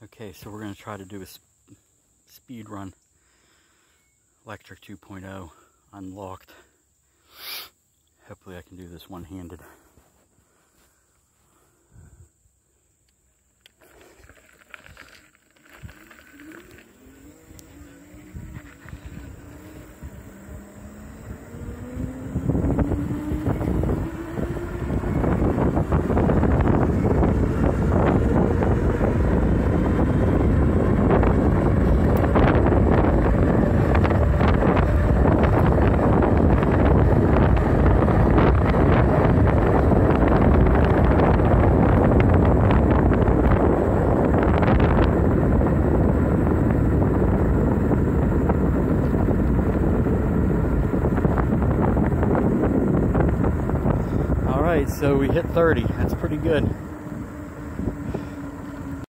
Okay, so we're going to try to do a speed run. Lectric 2.0 unlocked. Hopefully I can do this one-handed. Alright, so we hit 30. That's pretty good.